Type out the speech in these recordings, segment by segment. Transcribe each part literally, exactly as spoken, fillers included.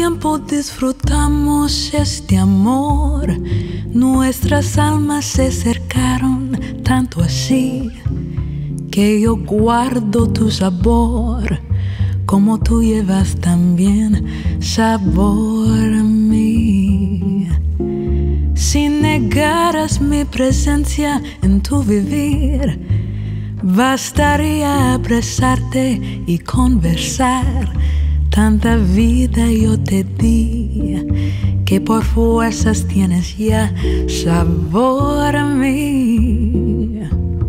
tiempo disfrutamos este amor, nuestras almas se acercaron tanto así que yo guardo tu sabor, como tú llevas también sabor a mí. Si negaras mi presencia en tu vivir, bastaría abrazarte y conversar. Tanta vida yo te di que por fuerzas tienes ya sabor a mí.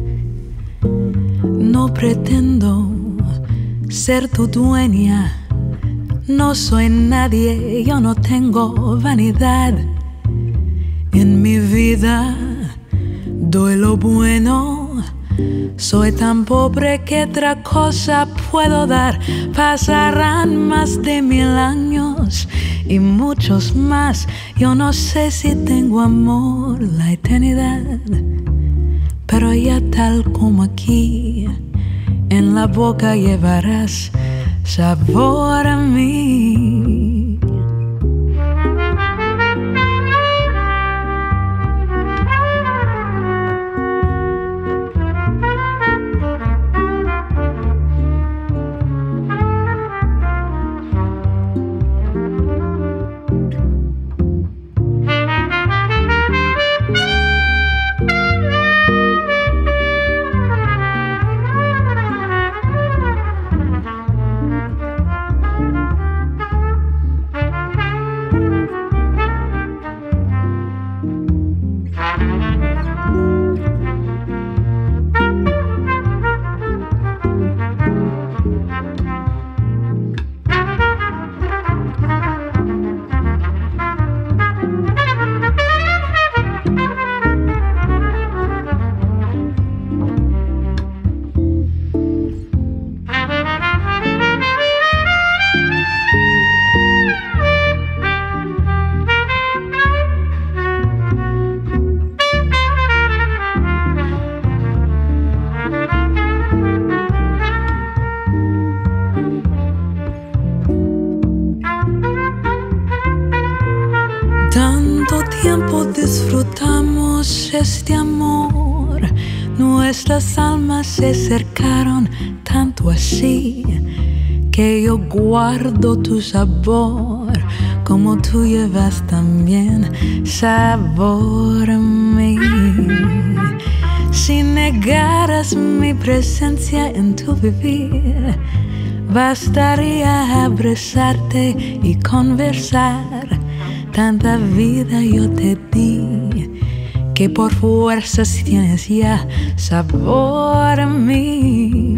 No pretendo ser tu dueña, no soy nadie, yo no tengo vanidad. En mi vida doy lo bueno, soy tan pobre que otra cosa puedo dar. Pasarán más de mil años y muchos más. Yo no sé si tengo amor la eternidad, pero ya tal como aquí, en la boca llevarás sabor a mí. Tanto tiempo disfrutamos este amor, nuestras almas se acercaron tanto así que yo guardo tu sabor, como tú llevas también sabor a mí. Si negaras mi presencia en tu vivir, bastaría abrazarte y conversar. Tanta vida yo te di que por fuerzas tienes ya sabor a mí.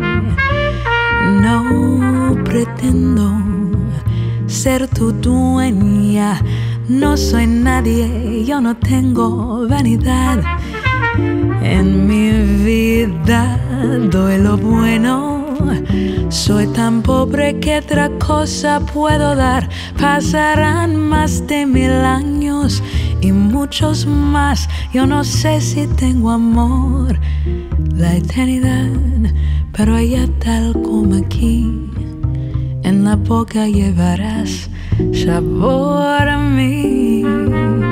No pretendo ser tu dueña, no soy nadie, yo no tengo vanidad. En mi vida doy lo bueno, soy tan pobre que otra cosa puedo dar. Pasarán más de mil años y muchos más. Yo no sé si tengo amor la eternidad, pero allá tal como aquí, en la boca llevarás sabor a mí.